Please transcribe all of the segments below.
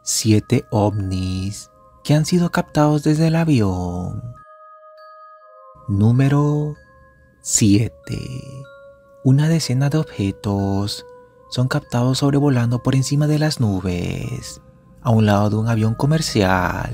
7 ovnis que han sido captados desde el avión. Número 7. Una decena de objetos son captados sobrevolando por encima de las nubes, a un lado de un avión comercial.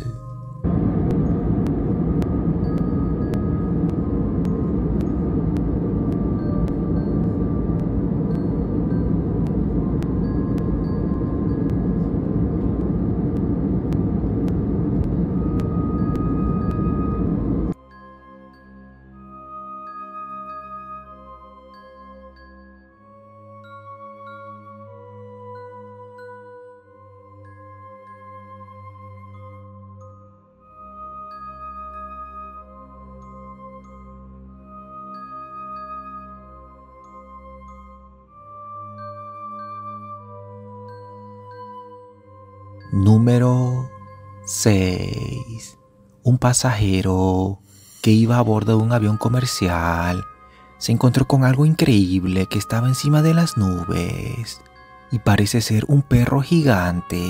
Número 6. Un pasajero que iba a bordo de un avión comercial se encontró con algo increíble que estaba encima de las nubes y parece ser un perro gigante.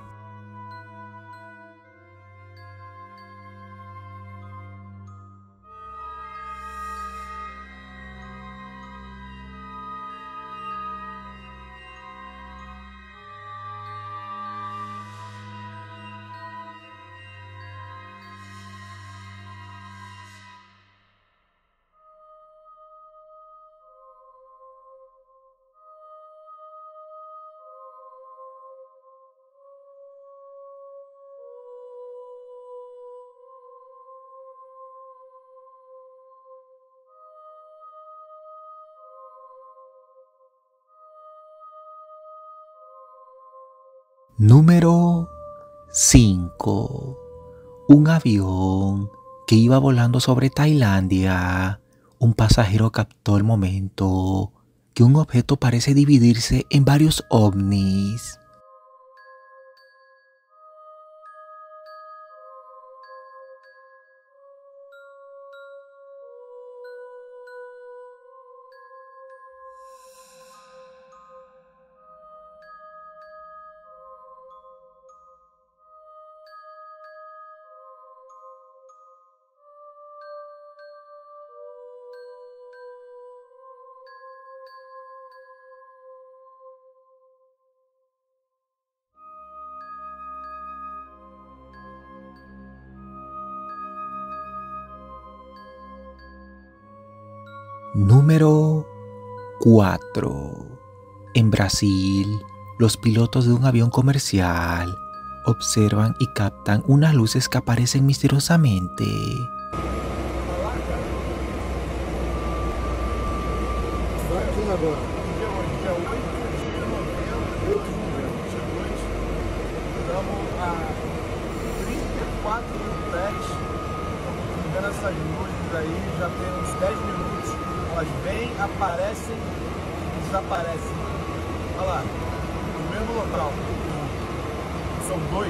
Número 5. Un avión que iba volando sobre Tailandia. Un pasajero captó el momento que un objeto parece dividirse en varios ovnis. Número 4. En Brasil, los pilotos de un avión comercial observan y captan unas luces que aparecen misteriosamente. Essas luzes aí já tem uns 10 minutos, elas vêm, aparecem e desaparecem. Olha lá, no mesmo local. São dois.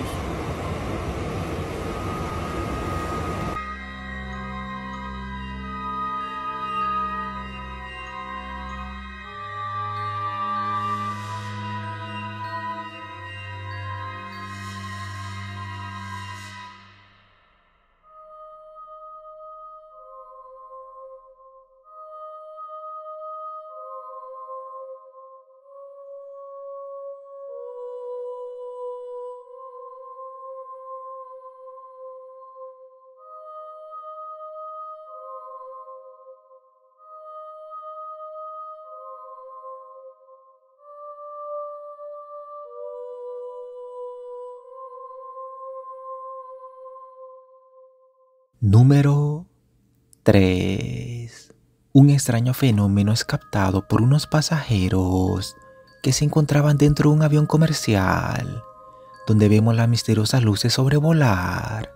Número 3. Un extraño fenómeno es captado por unos pasajeros que se encontraban dentro de un avión comercial, donde vemos las misteriosas luces sobrevolar.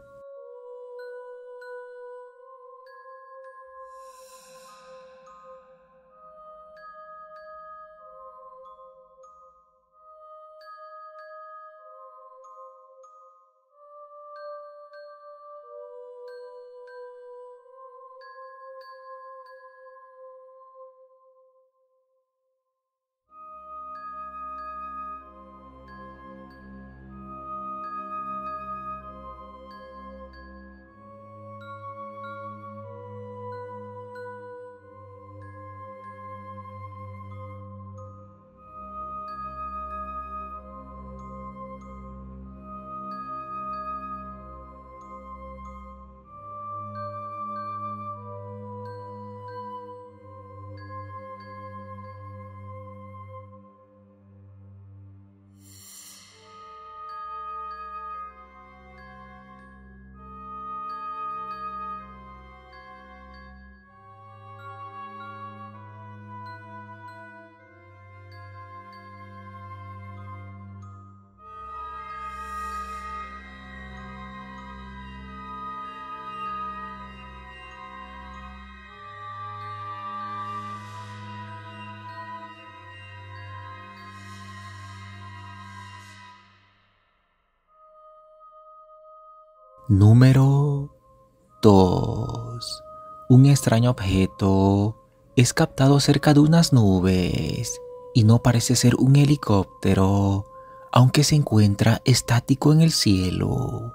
Número 2. Un extraño objeto es captado cerca de unas nubes y no parece ser un helicóptero, aunque se encuentra estático en el cielo.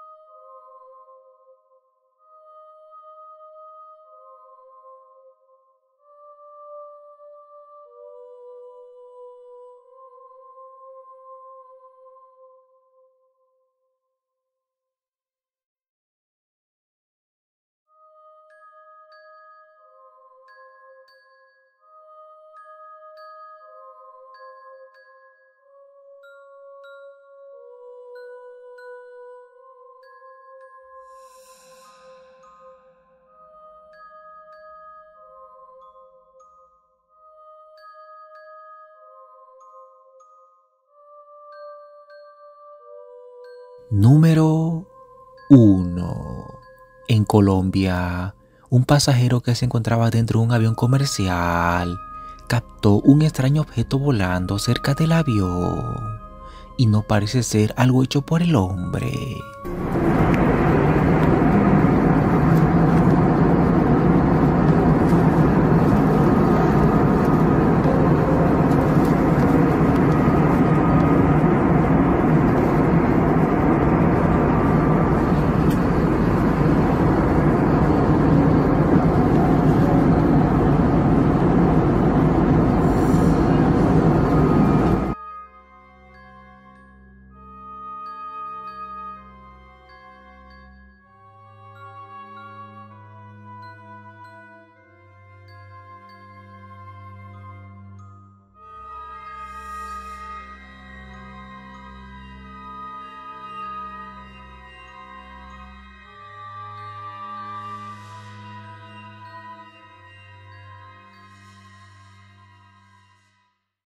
Número 1. En Colombia, un pasajero que se encontraba dentro de un avión comercial captó un extraño objeto volando cerca del avión y no parece ser algo hecho por el hombre.